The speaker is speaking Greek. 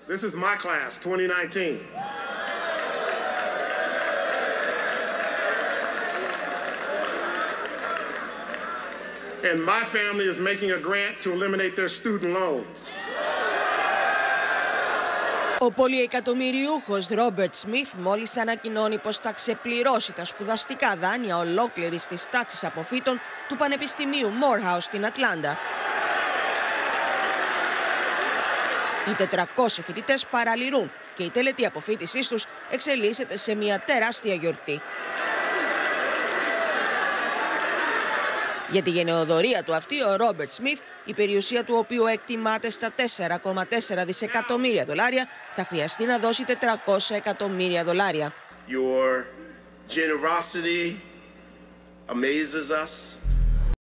This is my class, 2019. And my family is making a grant to eliminate their student loans. Ο πολυεκατομμυριούχος Ρόμπερτ Σμιθ μόλις ανακοινώνει πως θα ξεπληρώσει τα σπουδαστικά δάνεια ολόκληρης της τάξης αποφύτων του Πανεπιστημίου Morehouse στην Ατλάντα. Οι 400 φοιτητές παραλυρούν και η τελετή αποφύτισής τους εξελίσσεται σε μια τεράστια γιορτή. Για τη γενεοδορία του αυτή, ο Ρόμπερτ Σμιθ, η περιουσία του οποίου εκτιμάται στα 4,4 δισεκατομμύρια δολάρια, θα χρειαστεί να δώσει 400 εκατομμύρια δολάρια. Your generosity amazes us.